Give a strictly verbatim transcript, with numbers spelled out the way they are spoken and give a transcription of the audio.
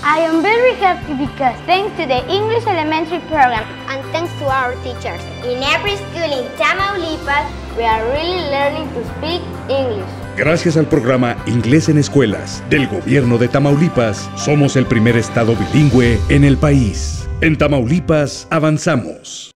I am very happy because thanks to the English Elementary program and thanks to our teachers in every school in Tamaulipas, we are really learning to speak English. Gracias al programa Inglés en Escuelas del Gobierno de Tamaulipas, somos el primer estado bilingüe en el país. En Tamaulipas avanzamos.